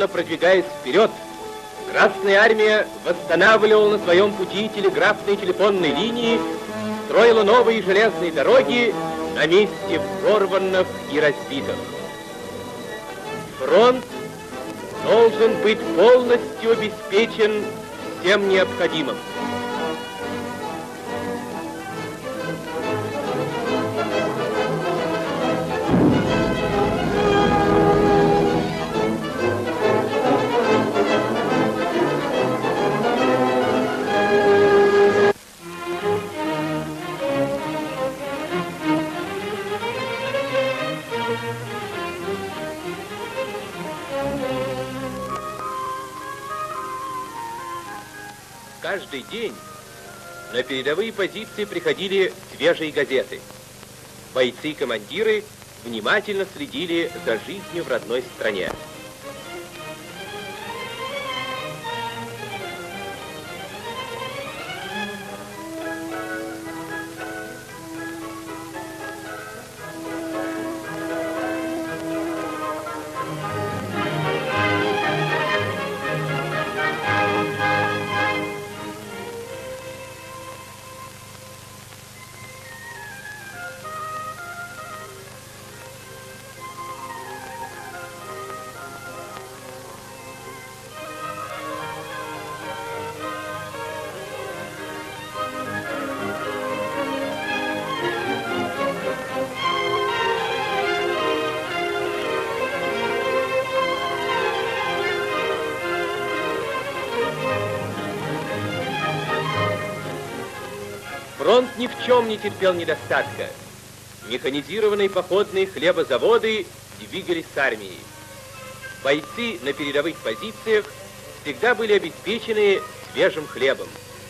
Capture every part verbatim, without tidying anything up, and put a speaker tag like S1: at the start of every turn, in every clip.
S1: продвигаясь вперед, Красная Армия восстанавливала на своем пути телеграфные и телефонные линии, строила новые железные дороги на месте взорванных и разбитых. Фронт должен быть полностью обеспечен всем необходимым. Каждый день на передовые позиции приходили свежие газеты. Бойцы и командиры внимательно следили за жизнью в родной стране. Фронт ни в чем не терпел недостатка. Механизированные походные хлебозаводы двигались с армией. Бойцы на передовых позициях всегда были обеспечены свежим хлебом.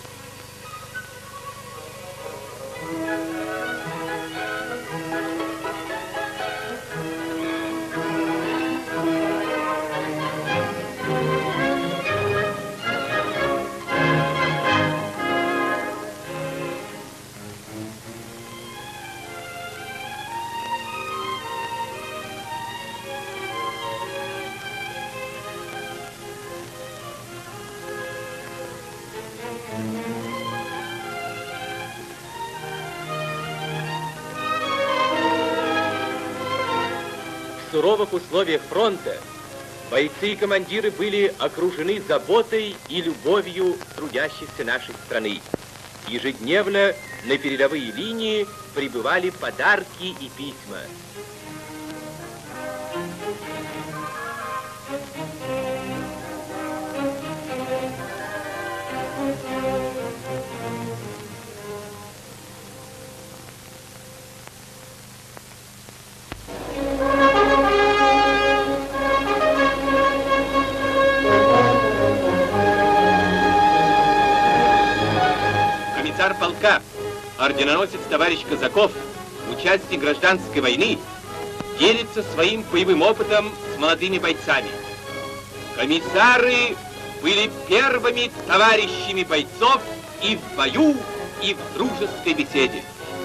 S1: В суровых условиях фронта бойцы и командиры были окружены заботой и любовью трудящихся нашей страны. Ежедневно на передовые линии прибывали подарки и письма. Комиссар полка, орденоносец товарищ Казаков, участник гражданской войны, делится своим боевым опытом с молодыми бойцами. Комиссары были первыми товарищами бойцов и в бою, и в дружеской беседе.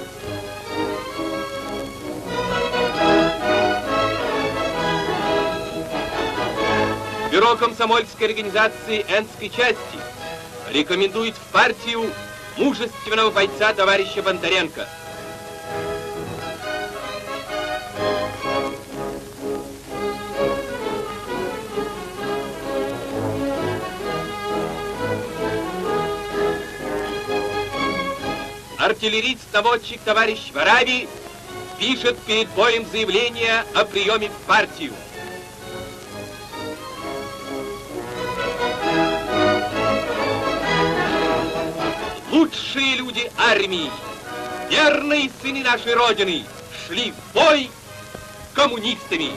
S1: Бюро комсомольской организации Энской части рекомендует в партию мужественного бойца товарища Бондаренко. Артиллерист-наводчик товарищ Вараби пишет перед боем заявление о приеме в партию. Лучшие люди армии, верные сыны нашей Родины, шли в бой коммунистами.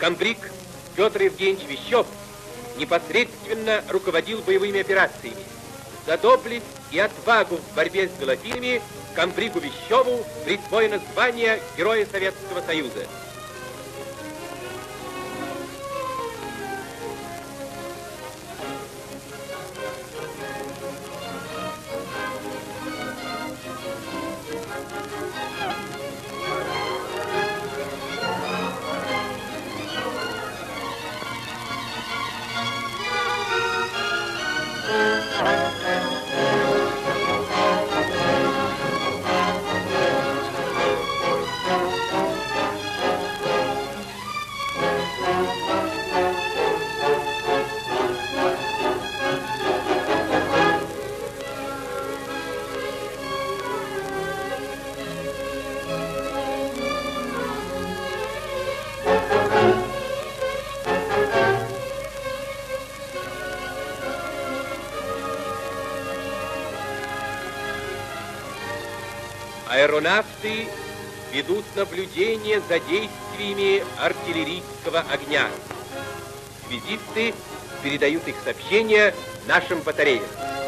S1: комбриг Петр Евгеньевич Вещев непосредственно руководил боевыми операциями. За доблесть и отвагу в борьбе с голофилами комбригу Вещеву присвоено звание Героя Советского Союза. Аэронавты ведут наблюдение за действиями артиллерийского огня. Связисты передают их сообщения нашим батареям.